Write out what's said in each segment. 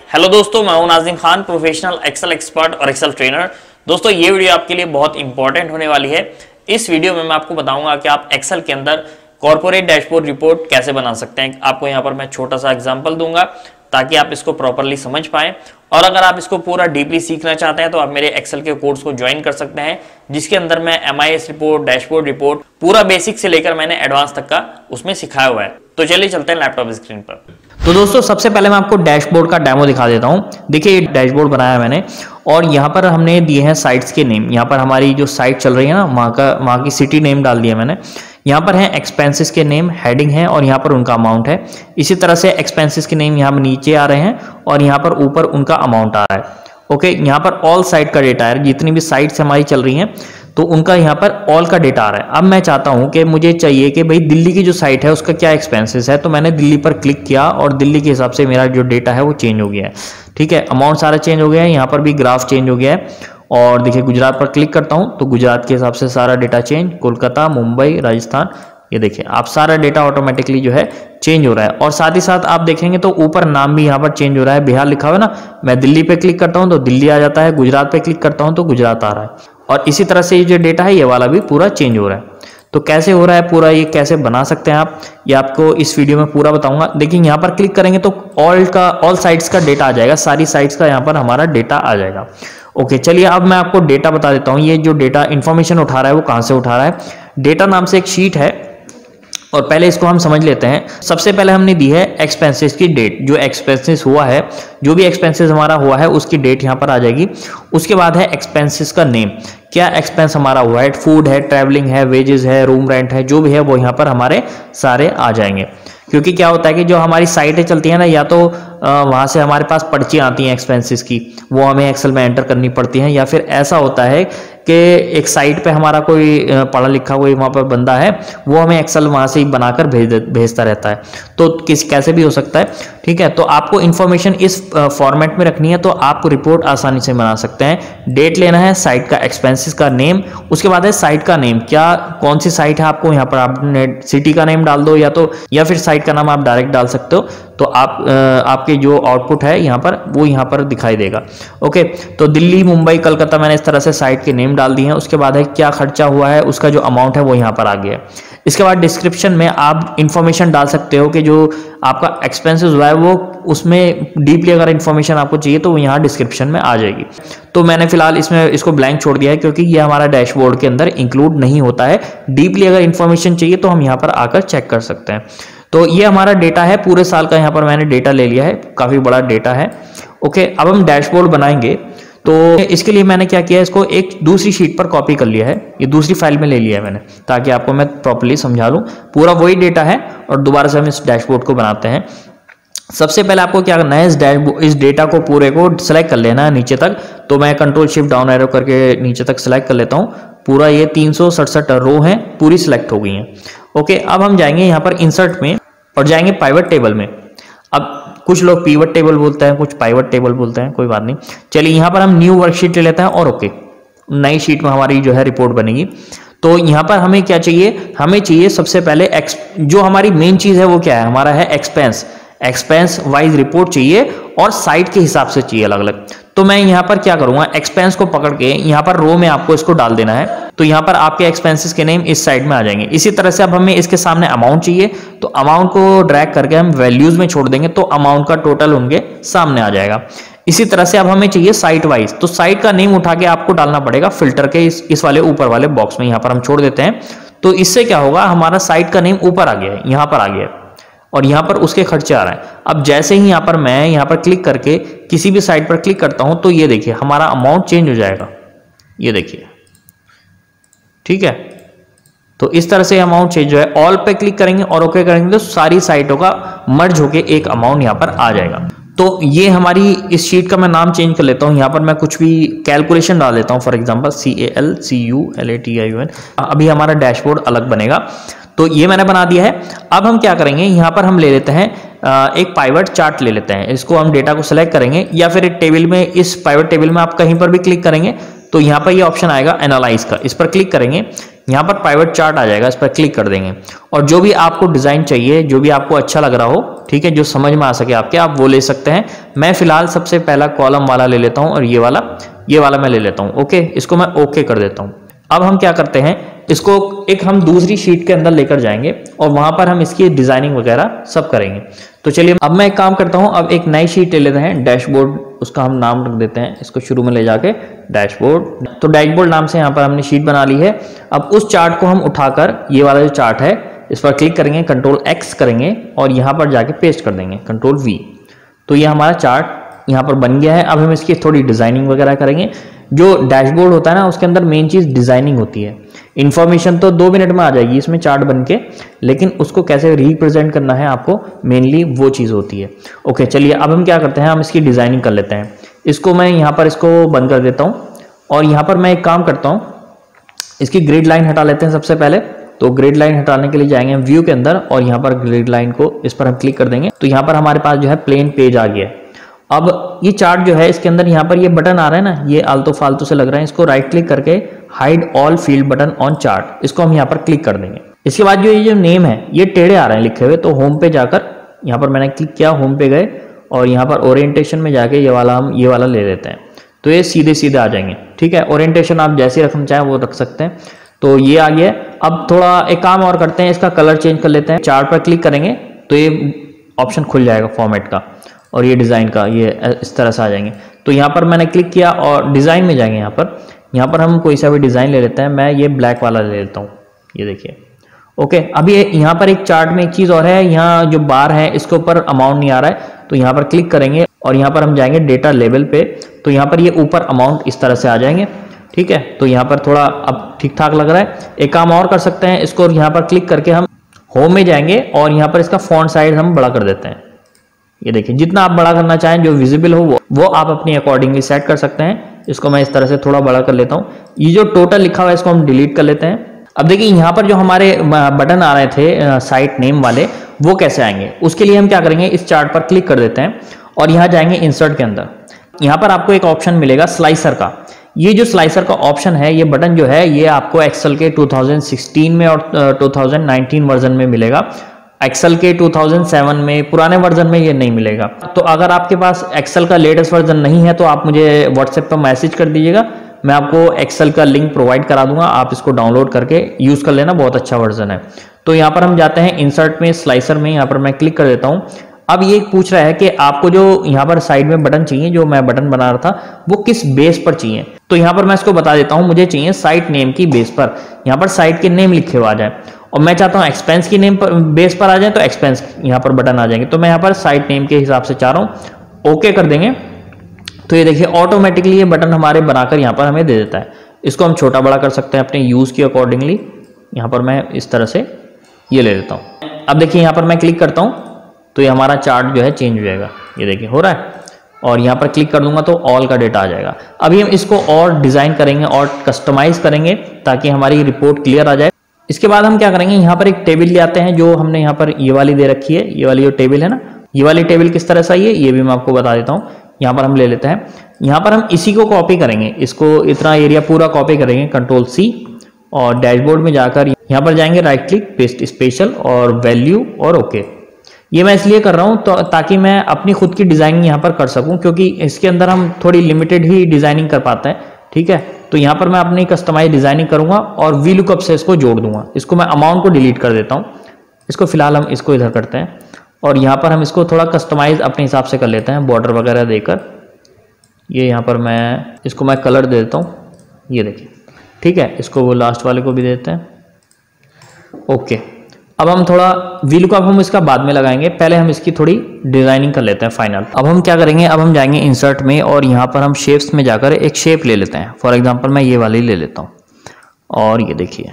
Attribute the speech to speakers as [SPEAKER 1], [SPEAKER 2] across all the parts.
[SPEAKER 1] Hello दोस्तों, मैं हूं Nazim Khan, professional Excel expert और एक्सेल ट्रेनर। दोस्तों, ये वीडियो आपके लिए बहुत इंपॉर्टेंट होने वाली है। इस वीडियो में मैं आपको बताऊंगा कि आप एक्सेल के अंदर कॉर्पोरेट डैशबोर्ड रिपोर्ट कैसे बना सकते हैं। आपको यहाँ पर मैं छोटा सा एग्जाम्पल दूंगा ताकि आप इसको प्रॉपरली समझ पाएं। और अगर आप इसको पूरा डीपली सीखना चाहते हैं तो आप मेरे एक्सेल के कोर्स को ज्वाइन कर सकते हैं, जिसके अंदर मैं MIS रिपोर्ट, डैशबोर्ड रिपोर्ट पूरा बेसिक से लेकर मैंने एडवांस तक का उसमें सिखाया हुआ है। तो चलिए चलते हैं लैपटॉप स्क्रीन पर।
[SPEAKER 2] तो दोस्तों, सबसे पहले मैं आपको डैशबोर्ड का डेमो दिखा देता हूं। देखिए, ये डैशबोर्ड बनाया है मैंने और यहाँ पर हमने दिए हैं साइट्स के नेम। यहाँ पर हमारी जो साइट चल रही है ना, वहाँ की सिटी नेम डाल दिया मैंने। यहाँ पर है एक्सपेंसेस के नेम, हेडिंग है और यहाँ पर उनका अमाउंट है। इसी तरह से एक्सपेंसेस के नेम यहाँ नीचे आ रहे हैं और यहाँ पर ऊपर उनका अमाउंट आ रहा है। ओके, यहाँ पर ऑल साइट का डेटा है, जितनी भी साइट्स हमारी चल रही हैं तो उनका यहाँ पर ऑल का डेटा आ रहा है। अब मैं चाहता हूँ कि मुझे चाहिए कि भाई दिल्ली की जो साइट है उसका क्या एक्सपेंसेस है, तो मैंने दिल्ली पर क्लिक किया और दिल्ली के हिसाब से मेरा जो डेटा है वो चेंज हो गया है। ठीक है, अमाउंट सारा चेंज हो गया है, यहाँ पर भी ग्राफ चेंज हो गया है। और देखिए, गुजरात पर क्लिक करता हूँ तो गुजरात के हिसाब से सारा डेटा चेंज, कोलकाता, मुंबई, राजस्थान, ये देखिए आप सारा डेटा ऑटोमेटिकली जो है चेंज हो रहा है। और साथ ही साथ आप देखेंगे तो ऊपर नाम भी यहाँ पर चेंज हो रहा है। बिहार लिखा हुआ है ना, मैं दिल्ली पे क्लिक करता हूँ तो दिल्ली आ जाता है, गुजरात पे क्लिक करता हूँ तो गुजरात आ रहा है। और इसी तरह से ये जो डेटा है ये वाला भी पूरा चेंज हो रहा है। तो कैसे हो रहा है पूरा, ये कैसे बना सकते हैं आप, ये आपको इस वीडियो में पूरा बताऊंगा। देखिए, यहाँ पर क्लिक करेंगे तो ऑल साइट्स का डेटा आ जाएगा, सारी साइट्स का यहाँ पर हमारा डेटा आ जाएगा। ओके, चलिए अब मैं आपको डेटा बता देता हूँ। ये जो डेटा इन्फॉर्मेशन उठा रहा है वो कहाँ से उठा रहा है। डेटा नाम से एक शीट है और पहले इसको हम समझ लेते हैं। सबसे पहले हमने दी है एक्सपेंसेस की डेट, जो एक्सपेंसेस हुआ है, जो भी एक्सपेंसेस हमारा हुआ है उसकी डेट यहाँ पर आ जाएगी। उसके बाद है एक्सपेंसेस का नेम, क्या एक्सपेंस हमारा हुआ है, फूड है, ट्रैवलिंग है, वेजेस है, रूम रेंट है, जो भी है वो यहाँ पर हमारे सारे आ जाएंगे। क्योंकि क्या होता है कि जो हमारी साइटें चलती हैं ना, या तो वहाँ से हमारे पास पर्चियाँ आती हैं एक्सपेंसेस की, वो हमें एक्सेल में एंटर करनी पड़ती हैं, या फिर ऐसा होता है कि एक साइट पे हमारा कोई पढ़ा लिखा कोई वहाँ पर बंदा है, वो हमें एक्सेल वहाँ से ही बनाकर भेजता रहता है। तो कैसे भी हो सकता है। ठीक है, तो आपको इन्फॉर्मेशन इस फॉर्मेट में रखनी है तो आप रिपोर्ट आसानी से बना सकते हैं। डेट लेना है, साइट का एक्सपेंसेस का नेम, उसके बाद है साइट का नेम, क्या कौन सी साइट है आपको, यहाँ पर आपने सिटी का नेम डाल दो या फिर साइट का नाम आप डायरेक्ट डाल सकते हो। तो आपके जो आउटपुट है यहाँ पर वो यहाँ पर दिखाई देगा। ओके, तो दिल्ली, मुंबई, कलकत्ता मैंने इस तरह से साइट के नेम डाल दिए हैं। उसके बाद है क्या खर्चा हुआ है, उसका जो अमाउंट है वो यहाँ पर आ गया है। इसके बाद डिस्क्रिप्शन में आप इंफॉर्मेशन डाल सकते हो कि जो आपका एक्सपेंसेस हुआ है वो उसमें डीपली अगर इन्फॉर्मेशन आपको चाहिए तो वो यहाँ डिस्क्रिप्शन में आ जाएगी। तो मैंने फिलहाल इसको ब्लैंक छोड़ दिया है क्योंकि ये हमारा डैशबोर्ड के अंदर इंक्लूड नहीं होता है। डीपली अगर इन्फॉर्मेशन चाहिए तो हम यहाँ पर आकर चेक कर सकते हैं। तो ये हमारा डेटा है पूरे साल का, यहाँ पर मैंने डेटा ले लिया है, काफी बड़ा डेटा है। ओके, अब हम डैशबोर्ड बनाएंगे तो इसके लिए मैंने क्या किया, इसको एक दूसरी शीट पर कॉपी कर लिया है, ये दूसरी फाइल में ले लिया है मैंने, ताकि आपको मैं प्रॉपर्ली समझा लूँ। पूरा वही डेटा है और दोबारा से हम इस डैशबोर्ड को बनाते हैं। सबसे पहले आपको क्या करना है, इस डेटा को पूरे को सिलेक्ट कर लेना है नीचे तक। तो मैं कंट्रोल शिफ्ट डाउन एरो करके नीचे तक सिलेक्ट कर लेता हूँ। पूरा ये 367 रो हैं, पूरी सिलेक्ट हो गई हैं। ओके, अब हम जाएंगे यहाँ पर इंसर्ट में और जाएंगे पाइवट टेबल में। अब कुछ लोग पिवट टेबल बोलते हैं, कुछ पाइवट टेबल बोलते हैं, कोई बात नहीं। चलिए यहाँ पर हम न्यू वर्कशीट ले लेते हैं और ओके, नई शीट में हमारी जो है रिपोर्ट बनेगी। तो यहाँ पर हमें क्या चाहिए, हमें चाहिए सबसे पहले जो हमारी मेन चीज है वो क्या है, हमारा है एक्सपेंस वाइज रिपोर्ट चाहिए और साइट के हिसाब से चाहिए अलग अलग। तो मैं यहाँ पर क्या करूंगा, एक्सपेंस को पकड़ के यहाँ पर रो में आपको इसको डाल देना है। तो यहाँ पर आपके एक्सपेंसेस के नेम इस साइड में आ जाएंगे। इसी तरह से अब हमें इसके सामने अमाउंट चाहिए, तो अमाउंट को ड्रैग करके हम वैल्यूज में छोड़ देंगे तो अमाउंट का टोटल उनके सामने आ जाएगा। इसी तरह से अब हमें चाहिए साइट वाइज, तो साइट का नेम उठा के आपको डालना पड़ेगा फिल्टर के इस वाले ऊपर वाले बॉक्स में। यहाँ पर हम छोड़ देते हैं। तो इससे क्या होगा, हमारा साइट का नेम ऊपर आ गया है, यहाँ पर आ गया है और यहाँ पर उसके खर्चे आ रहे हैं। अब जैसे ही यहाँ पर मैं यहाँ पर क्लिक करके किसी भी साइट पर क्लिक करता हूं तो ये देखिए हमारा अमाउंट चेंज हो जाएगा, ये देखिए। ठीक है, तो इस तरह से अमाउंट चेंज है। ऑल पे क्लिक करेंगे और ओके करेंगे तो सारी साइटों का मर्ज होके एक अमाउंट यहाँ पर आ जाएगा। तो ये हमारी इस शीट का मैं नाम चेंज कर लेता हूँ। यहाँ पर मैं कुछ भी कैलकुलेशन डाल देता हूँ, फॉर एग्जांपल CALCULATION। अभी हमारा डैशबोर्ड अलग बनेगा। तो ये मैंने बना दिया है। अब हम क्या करेंगे, यहाँ पर हम ले लेते हैं एक पाइवट चार्ट ले लेते हैं। इसको हम डेटा को सिलेक्ट करेंगे या फिर एक टेबल में, इस पाइवट टेबल में आप कहीं पर भी क्लिक करेंगे तो यहाँ पर ये ऑप्शन आएगा एनालाइज का, इस पर क्लिक करेंगे, यहाँ पर पाइवट चार्ट आ जाएगा, इस पर क्लिक कर देंगे और जो भी आपको डिज़ाइन चाहिए, जो भी आपको अच्छा लग रहा हो, ठीक है, जो समझ में आ सके आपके, आप वो ले सकते हैं। मैं फिलहाल सबसे पहला कॉलम वाला ले लेता हूँ और ये वाला मैं ले लेता हूँ। ओके, इसको मैं ओके कर देता हूँ। अब हम क्या करते हैं, इसको एक हम दूसरी शीट के अंदर लेकर जाएंगे और वहां पर हम इसकी डिजाइनिंग वगैरह सब करेंगे। तो चलिए अब मैं एक काम करता हूं, अब एक नई शीट ले लेते हैं, डैशबोर्ड, उसका हम नाम रख देते हैं, इसको शुरू में ले जाके डैशबोर्ड। तो डैशबोर्ड नाम से यहाँ पर हमने शीट बना ली है। अब उस चार्ट को हम उठाकर, ये वाला जो चार्ट है, इस पर क्लिक करेंगे, कंट्रोल X करेंगे और यहाँ पर जाके पेस्ट कर देंगे, कंट्रोल V। तो ये हमारा चार्ट यहाँ पर बन गया है। अब हम इसकी थोड़ी डिजाइनिंग वगैरह करेंगे। जो डैशबोर्ड होता है ना, उसके अंदर मेन चीज डिजाइनिंग होती है। इन्फॉर्मेशन तो 2 मिनट में आ जाएगी इसमें चार्ट बन के, लेकिन उसको कैसे रिप्रेजेंट करना है आपको, मेनली वो चीज होती है। ओके, चलिए अब हम क्या करते हैं, हम इसकी डिजाइनिंग कर लेते हैं। इसको मैं यहाँ पर इसको बंद कर देता हूँ और यहाँ पर मैं एक काम करता हूँ, इसकी ग्रिड लाइन हटा लेते हैं सबसे पहले। तो ग्रिड लाइन हटाने के लिए जाएंगे व्यू के अंदर और यहाँ पर ग्रिड लाइन को, इस पर हम क्लिक कर देंगे। तो यहाँ पर हमारे पास जो है प्लेन पेज आ गया है। अब ये चार्ट जो है, इसके अंदर यहाँ पर ये बटन आ रहा है ना, ये आलतू फालतू से लग रहा है, इसको राइट क्लिक करके hide all field button on chart, इसको हम यहाँ पर क्लिक कर देंगे। इसके बाद जो ये जो नेम है, ये टेढ़े आ रहे हैं लिखे हुए, तो होम पे जाकर यहाँ पर मैंने क्लिक किया, होम पे गए और यहाँ पर ओरिएंटेशन में जाके ये वाला ले लेते हैं। तो ये सीधे सीधे आ जाएंगे, ठीक है। ओरिएंटेशन आप जैसे रखना चाहें वो रख सकते हैं। तो ये आ गया। अब थोड़ा एक काम और करते हैं, इसका कलर चेंज कर लेते हैं। चार्ट पर क्लिक करेंगे तो ये ऑप्शन खुल जाएगा फॉर्मेट का और ये डिज़ाइन का, ये इस तरह से आ जाएंगे। तो यहाँ पर मैंने क्लिक किया और डिज़ाइन में जाएंगे। यहाँ पर हम कोई सा भी डिज़ाइन ले लेते हैं। मैं ये ब्लैक वाला ले लेता हूँ, ये देखिए। ओके, अभी यहाँ पर एक चार्ट में एक चीज़ और है, यहाँ जो बार है इसके ऊपर अमाउंट नहीं आ रहा है, तो यहाँ पर क्लिक करेंगे और यहाँ पर हम जाएंगे डेटा लेवल पे। तो यहाँ पर ये ऊपर अमाउंट इस तरह से आ जाएंगे, ठीक है। तो यहाँ पर थोड़ा अब ठीक ठाक लग रहा है। एक काम और कर सकते हैं, इसको यहाँ पर क्लिक करके हम होम में जाएंगे और यहाँ पर इसका फॉन्ट साइज हम बड़ा कर देते हैं। ये देखिए, जितना आप बड़ा करना चाहें, जो विजिबल हो वो आप अपनी अकॉर्डिंगली सेट कर सकते हैं। इसको मैं इस तरह से थोड़ा बड़ा कर लेता हूँ। ये जो टोटल लिखा हुआ है इसको हम डिलीट कर लेते हैं। अब देखिए, यहाँ पर जो हमारे बटन आ रहे थे साइट नेम वाले, वो कैसे आएंगे, उसके लिए हम क्या करेंगे, इस चार्ट पर क्लिक कर देते हैं और यहाँ जाएंगे इंसर्ट के अंदर। यहाँ पर आपको एक ऑप्शन मिलेगा स्लाइसर का। ये जो स्लाइसर का ऑप्शन है, ये बटन जो है, ये आपको एक्सेल के 2016 में और 2019 वर्जन में मिलेगा। एक्सेल के 2007 में, पुराने वर्जन में ये नहीं मिलेगा। तो अगर आपके पास एक्सेल का लेटेस्ट वर्जन नहीं है तो आप मुझे व्हाट्सएप पर मैसेज कर दीजिएगा, मैं आपको एक्सेल का लिंक प्रोवाइड करा दूंगा, आप इसको डाउनलोड करके यूज कर लेना, बहुत अच्छा वर्जन है। तो यहाँ पर हम जाते हैं इंसर्ट में, स्लाइसर में, यहाँ पर मैं क्लिक कर देता हूँ। अब ये पूछ रहा है कि आपको जो यहाँ पर साइड में बटन चाहिए, जो मैं बटन बना रहा था, वो किस बेस पर चाहिए। तो यहाँ पर मैं इसको बता देता हूँ, मुझे चाहिए साइट नेम की बेस पर, यहाँ पर साइट के नेम लिखे हुए आ जाए, और मैं चाहता हूँ एक्सपेंस की नेम पर बेस पर आ जाए, तो एक्सपेंस यहाँ पर बटन आ जाएंगे। तो मैं यहाँ पर साइट नेम के हिसाब से चाह रहा हूँ, ओके कर देंगे। तो ये देखिए, ऑटोमेटिकली ये बटन हमारे बनाकर यहाँ पर हमें दे देता है। इसको हम छोटा बड़ा कर सकते हैं अपने यूज के अकॉर्डिंगली। यहाँ पर मैं इस तरह से ये ले लेता हूँ। अब देखिए, यहाँ पर मैं क्लिक करता हूँ तो ये हमारा चार्ट जो है चेंज हो जाएगा, ये देखिए हो रहा है। और यहाँ पर क्लिक कर दूंगा तो ऑल का डेटा आ जाएगा। अभी हम इसको और डिजाइन करेंगे और कस्टमाइज करेंगे ताकि हमारी रिपोर्ट क्लियर आ जाए। इसके बाद हम क्या करेंगे, यहाँ पर एक टेबल ले आते हैं, जो हमने यहाँ पर ये वाली दे रखी है, ये वाली जो टेबल है ना, ये वाली टेबल किस तरह से आई है ये भी मैं आपको बता देता हूँ। यहाँ पर हम ले लेते हैं, यहाँ पर हम इसी को कॉपी करेंगे, इसको इतना एरिया पूरा कॉपी करेंगे, कंट्रोल C, और डैशबोर्ड में जाकर यहाँ पर जाएंगे, राइट क्लिक, पेस्ट स्पेशल और वैल्यू और ओके। ये मैं इसलिए कर रहा हूँ तो ताकि मैं अपनी खुद की डिजाइनिंग यहाँ पर कर सकूँ, क्योंकि इसके अंदर हम थोड़ी लिमिटेड ही डिजाइनिंग कर पाते हैं, ठीक है। तो यहाँ पर मैं अपनी कस्टमाइज डिजाइनिंग करूंगा और वी लुकअप से इसको जोड़ दूंगा। इसको मैं अमाउंट को डिलीट कर देता हूँ, इसको फिलहाल हम इसको इधर करते हैं और यहाँ पर हम इसको थोड़ा कस्टमाइज अपने हिसाब से कर लेते हैं, बॉर्डर वगैरह देकर। ये यहाँ पर इसको मैं कलर दे देता हूँ, ये देखिए, ठीक है। इसको वो लास्ट वाले को भी देते हैं, ओके। अब हम थोड़ा वी लुकअप हम इसका बाद में लगाएंगे, पहले हम इसकी थोड़ी डिजाइनिंग कर लेते हैं फाइनल। अब हम क्या करेंगे, अब हम जाएंगे इंसर्ट में और यहाँ पर हम शेप्स में जाकर एक शेप ले लेते हैं। फॉर एग्जांपल मैं ये वाली ले लेता हूँ और ये देखिए,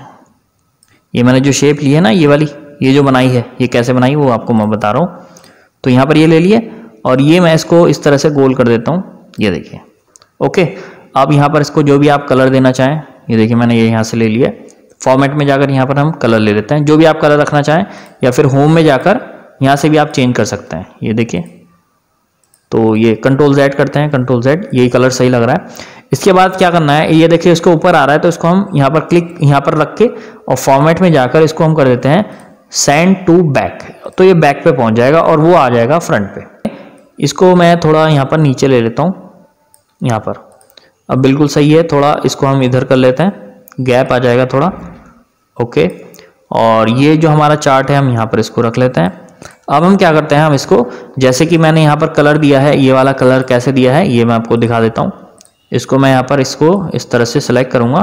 [SPEAKER 2] ये मैंने जो शेप ली है ना, ये वाली, ये जो बनाई है, ये कैसे बनाई वो आपको मैं बता रहा हूँ। तो यहाँ पर ये ले लिए और ये मैं इसको इस तरह से गोल कर देता हूँ, ये देखिए, ओके। अब यहाँ पर इसको जो भी आप कलर देना चाहें, ये देखिए मैंने ये यहाँ से ले लिया। फॉर्मेट में जाकर यहाँ पर हम कलर ले लेते हैं, जो भी आप कलर रखना चाहें, या फिर होम में जाकर यहाँ से भी आप चेंज कर सकते हैं, ये देखिए, तो ये कंट्रोल Z करते हैं, कंट्रोल Z, यही कलर सही लग रहा है। इसके बाद क्या करना है, ये देखिए इसको ऊपर आ रहा है तो इसको हम यहाँ पर क्लिक यहाँ पर रख के और फॉर्मेट में जाकर इसको हम कर देते हैं सेंड टू बैक, तो ये बैक पे पहुंच जाएगा और वो आ जाएगा फ्रंट पे। इसको मैं थोड़ा यहाँ पर नीचे ले लेता हूँ, यहाँ पर अब बिल्कुल सही है। थोड़ा इसको हम इधर कर लेते हैं, गैप आ जाएगा थोड़ा, ओके। और ये जो हमारा चार्ट है हम यहाँ पर इसको रख लेते हैं। अब हम क्या करते हैं, हम इसको जैसे कि मैंने यहाँ पर कलर दिया है, ये वाला कलर कैसे दिया है ये मैं आपको दिखा देता हूँ। इसको मैं यहाँ पर इसको इस तरह से सिलेक्ट करूँगा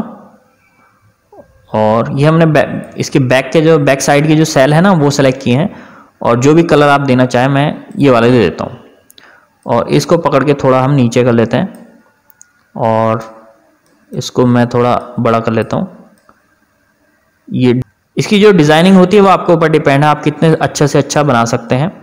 [SPEAKER 2] और ये हमने इसके बैक के जो बैक साइड के जो सेल है ना वो सेलेक्ट किए हैं, और जो भी कलर आप देना चाहें मैं ये वाला दे देता हूँ। और इसको पकड़ के थोड़ा हम नीचे कर लेते हैं और इसको मैं थोड़ा बड़ा कर लेता हूँ। ये इसकी जो डिज़ाइनिंग होती है वो आपके ऊपर डिपेंड है, आप कितने अच्छा से अच्छा बना सकते हैं।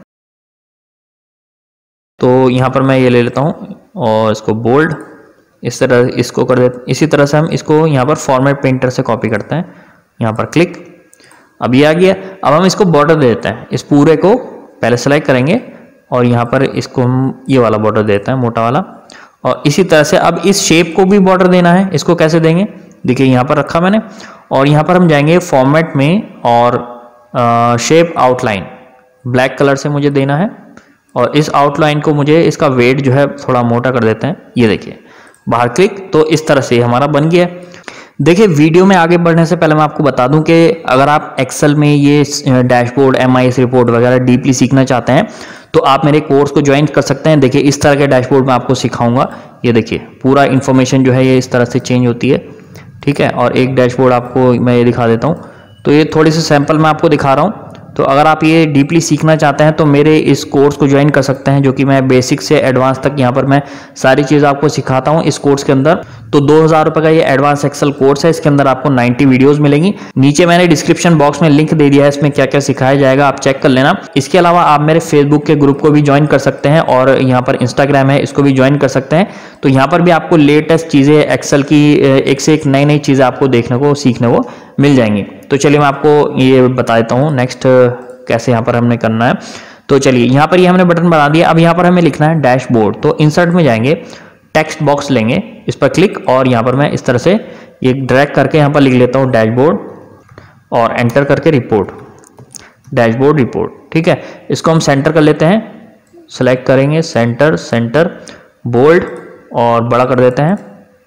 [SPEAKER 2] तो यहाँ पर मैं ये ले लेता हूँ और इसको बोल्ड इस तरह इसको कर देते। इसी तरह से हम इसको यहाँ पर फॉर्मेट पेंटर से कॉपी करते हैं, यहाँ पर क्लिक, अब ये आ गया। अब हम इसको बॉर्डर दे देते हैं, इस पूरे को पहले सेलेक्ट करेंगे और यहाँ पर इसको हम ये वाला बॉर्डर देते हैं, मोटा वाला। और इसी तरह से अब इस शेप को भी बॉर्डर देना है, इसको कैसे देंगे, देखिए यहाँ पर रखा मैंने, और यहाँ पर हम जाएंगे फॉर्मेट में और शेप आउटलाइन ब्लैक कलर से मुझे देना है। और इस आउटलाइन को मुझे इसका वेट जो है थोड़ा मोटा कर देते हैं, ये देखिए बाहर क्लिक, तो इस तरह से हमारा बन गया। देखिए वीडियो में आगे बढ़ने से पहले मैं आपको बता दूं कि अगर आप एक्सेल में ये डैशबोर्ड, MIS रिपोर्ट वगैरह डीपली सीखना चाहते हैं तो आप मेरे कोर्स को ज्वाइन कर सकते हैं। देखिए इस तरह के डैशबोर्ड मैं आपको सिखाऊंगा, ये देखिए पूरा इन्फॉर्मेशन जो है ये इस तरह से चेंज होती है, ठीक है। और एक डैशबोर्ड आपको मैं ये दिखा देता हूँ, तो ये थोड़ी सी सैंपल मैं आपको दिखा रहा हूँ। तो अगर आप ये डीपली सीखना चाहते हैं तो मेरे इस कोर्स को ज्वाइन कर सकते हैं, जो कि मैं बेसिक से एडवांस तक यहाँ पर मैं सारी चीज़ आपको सिखाता हूँ इस कोर्स के अंदर। तो 2000 रुपये का ये एडवांस एक्सेल कोर्स है, इसके अंदर आपको 90 वीडियोस मिलेंगी। नीचे मैंने डिस्क्रिप्शन बॉक्स में लिंक दे दिया है, इसमें क्या क्या सिखाया जाएगा आप चेक कर लेना। इसके अलावा आप मेरे फेसबुक के ग्रुप को भी ज्वाइन कर सकते हैं और यहाँ पर इंस्टाग्राम है, इसको भी ज्वाइन कर सकते हैं। तो यहाँ पर भी आपको लेटेस्ट चीज़ें एक्सेल की एक से एक नई नई चीज़ें आपको देखने को सीखने को मिल जाएंगी। तो चलिए मैं आपको ये बता देता हूँ नेक्स्ट कैसे यहाँ पर हमने करना है। तो चलिए यहाँ पर ये हमने बटन बना दिया। अब यहाँ पर हमें लिखना है डैशबोर्ड, तो इंसर्ट में जाएंगे, टेक्स्ट बॉक्स लेंगे, इस पर क्लिक, और यहाँ पर मैं इस तरह से ये ड्रैग करके यहाँ पर लिख लेता हूँ डैशबोर्ड और एंटर करके रिपोर्ट, डैशबोर्ड रिपोर्ट, ठीक है। इसको हम सेंटर कर लेते हैं, सेलेक्ट करेंगे सेंटर, सेंटर, बोल्ड और बड़ा कर देते हैं,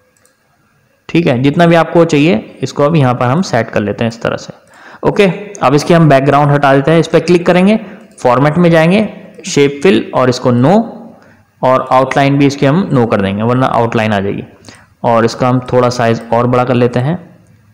[SPEAKER 2] ठीक है। जितना भी आपको चाहिए इसको अब यहाँ पर हम सेट कर लेते हैं इस तरह से, ओके। अब इसके हम बैकग्राउंड हटा देते हैं, इस पर क्लिक करेंगे, फॉर्मेट में जाएंगे, शेप फिल और इसको नो, और आउटलाइन भी इसकी हम नो कर देंगे वरना आउटलाइन आ जाएगी। और इसका हम थोड़ा साइज और बड़ा कर लेते हैं।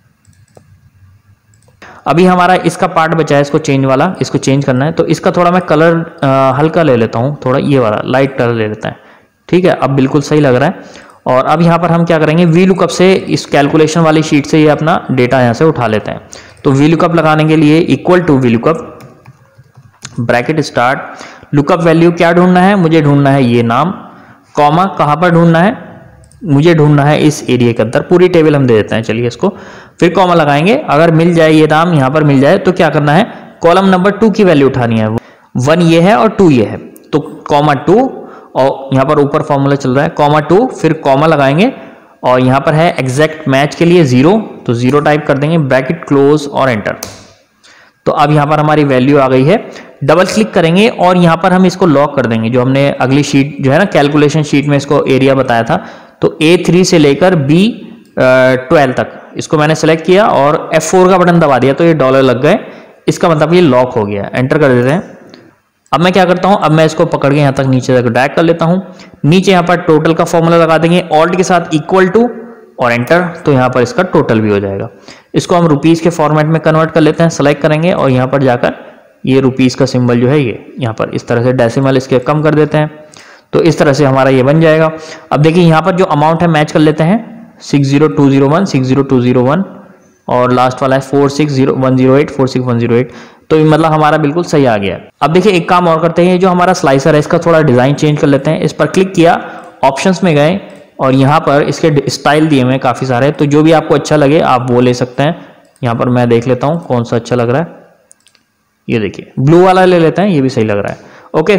[SPEAKER 2] अभी हमारा इसका पार्ट बचा है, इसको चेंज वाला, इसको चेंज करना है। तो इसका थोड़ा मैं कलर हल्का ले लेता हूँ, थोड़ा ये वाला लाइट कलर ले लेता है, ठीक है। अब बिल्कुल सही लग रहा है। और अब यहाँ पर हम क्या करेंगे, वी लुकअप से इस कैलकुलेशन वाली शीट से ये अपना डेटा यहाँ से उठा लेते हैं। तो वी लुकअप लगाने के लिए equal to V lookup, bracket start, lookup value क्या ढूंढना है, मुझे ढूंढना है ये नाम, कॉमा कहाँ पर ढूंढना है, मुझे ढूंढना है इस एरिया के अंदर, पूरी टेबल हम दे देते हैं, चलिए इसको, फिर कॉमा लगाएंगे। अगर मिल जाए ये नाम यहाँ पर मिल जाए तो क्या करना है, कॉलम नंबर 2 की वैल्यू उठानी है, 1 ये है और 2 ये है, तो कॉमा 2, और यहाँ पर ऊपर फॉर्मूला चल रहा है कॉमा 2, फिर कॉमा लगाएंगे, और यहाँ पर है एग्जैक्ट मैच के लिए 0, तो 0 टाइप कर देंगे, ब्रैकेट क्लोज और एंटर। तो अब यहाँ पर हमारी वैल्यू आ गई है। डबल क्लिक करेंगे और यहाँ पर हम इसको लॉक कर देंगे, जो हमने अगली शीट जो है ना कैलकुलेशन शीट में इसको एरिया बताया था, तो A3 से लेकर B12 तक इसको मैंने सेलेक्ट किया और F4 का बटन दबा दिया, तो ये डॉलर लग गए, इसका मतलब ये लॉक हो गया। एंटर कर देते हैं। अब मैं क्या करता हूं, अब मैं इसको पकड़ के यहाँ तक नीचे तक ड्रैग कर लेता हूं। नीचे यहाँ पर टोटल का फॉर्मूला लगा देंगे, ऑल्ट के साथ इक्वल टू और एंटर, तो यहाँ पर इसका टोटल भी हो जाएगा। इसको हम रुपीज़ के फॉर्मेट में कन्वर्ट कर लेते हैं, सेलेक्ट करेंगे और यहाँ पर जाकर ये रुपीज़ का सिंबल जो है ये यहाँ पर इस तरह से डेसिमल इसके कम कर देते हैं, तो इस तरह से हमारा ये बन जाएगा। अब देखिए यहाँ पर जो अमाउंट है मैच कर लेते हैं, 60201 60201 और लास्ट वाला है 46108 46108, तो मतलब हमारा बिल्कुल सही आ गया। अब देखिए एक काम और करते हैं, जो हमारा स्लाइसर है इसका थोड़ा डिज़ाइन चेंज कर लेते हैं। इस पर क्लिक किया, ऑप्शंस में गए और यहाँ पर इसके स्टाइल दिए हुए हैं काफ़ी सारे, तो जो भी आपको अच्छा लगे आप वो ले सकते हैं। यहाँ पर मैं देख लेता हूँ कौन सा अच्छा लग रहा है, ये देखिए ब्लू वाला ले लेते हैं, ये भी सही लग रहा है। ओके,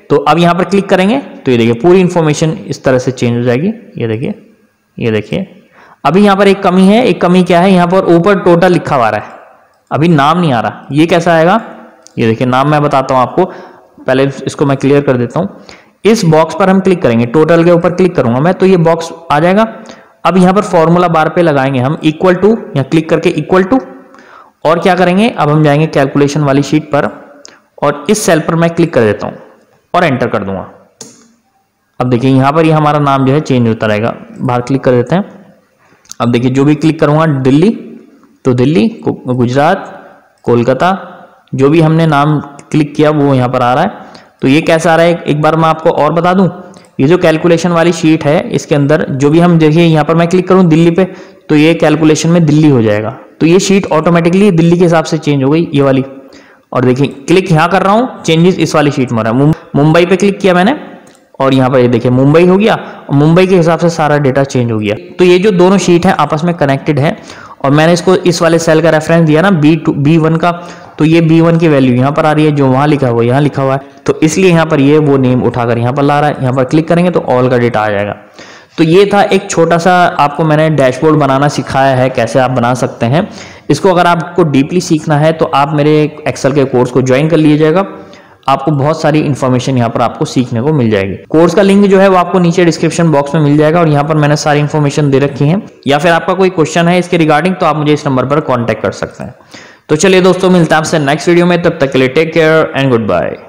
[SPEAKER 2] तो अब यहाँ पर क्लिक करेंगे तो ये देखिए पूरी इंफॉर्मेशन इस तरह से चेंज हो जाएगी। ये देखिए, ये देखिए। अभी यहाँ पर एक कमी है, एक कमी क्या है, यहाँ पर ऊपर टोटल लिखा हुआ है, अभी नाम नहीं आ रहा। ये कैसा आएगा, ये देखिए नाम मैं बताता हूँ आपको, पहले इसको मैं क्लियर कर देता हूँ। इस बॉक्स पर हम क्लिक करेंगे, टोटल के ऊपर क्लिक करूंगा मैं तो ये बॉक्स आ जाएगा। अब यहाँ पर फॉर्मूला बार पे लगाएंगे हम इक्वल टू, या क्लिक करके इक्वल टू, और क्या करेंगे, अब हम जाएंगे कैलकुलेशन वाली शीट पर और इस सेल पर मैं क्लिक कर देता हूँ और एंटर कर दूंगा। अब देखिए यहाँ पर ये हमारा नाम जो है चेंज होता रहेगा। बाहर क्लिक कर देते हैं। अब देखिए जो भी क्लिक करूंगा दिल्ली, तो दिल्ली, गुजरात, कोलकाता, जो भी हमने नाम क्लिक किया वो यहाँ पर आ रहा है। तो ये कैसा आ रहा है, एक बार मैं आपको और बता दूं, ये जो कैलकुलेशन वाली शीट है इसके अंदर जो भी हम देखिए, यहाँ पर मैं क्लिक करूं दिल्ली पे तो ये कैलकुलेशन में दिल्ली हो जाएगा। तो ये शीट ऑटोमेटिकली दिल्ली के हिसाब से चेंज हो गई, ये वाली। और देखिए क्लिक यहाँ कर रहा हूँ, चेंजेस इस वाली शीट में हो रहा है। मुंबई पे क्लिक किया मैंने और यहाँ पर ये देखिए मुंबई हो गया, और मुंबई के हिसाब से सारा डेटा चेंज हो गया। तो ये जो दोनों शीट है आपस में कनेक्टेड है, और मैंने इसको इस वाले सेल का रेफरेंस दिया ना B1 का, तो ये B1 की वैल्यू यहाँ पर आ रही है, जो वहां लिखा हुआ यहाँ लिखा हुआ है, तो इसलिए यहाँ पर ये वो नेम उठाकर यहाँ पर ला रहा है। यहाँ पर क्लिक करेंगे तो ऑल का डेटा आ जाएगा। तो ये था एक छोटा सा आपको मैंने डैशबोर्ड बनाना सिखाया है, कैसे आप बना सकते हैं। इसको अगर आपको डीपली सीखना है तो आप मेरे एक्सेल के कोर्स को ज्वाइन कर लीजिएगा, आपको बहुत सारी इन्फॉर्मेशन यहाँ पर आपको सीखने को मिल जाएगी। कोर्स का लिंक जो है वो आपको नीचे डिस्क्रिप्शन बॉक्स में मिल जाएगा, और यहाँ पर मैंने सारी इन्फॉर्मेशन दे रखी है। या फिर आपका कोई क्वेश्चन है इसके रिगार्डिंग तो आप मुझे इस नंबर पर कॉन्टेक्ट कर सकते हैं। तो चलिए दोस्तों, मिलते हैं आपसे नेक्स्ट वीडियो में, तब तक के लिए take care and good bye.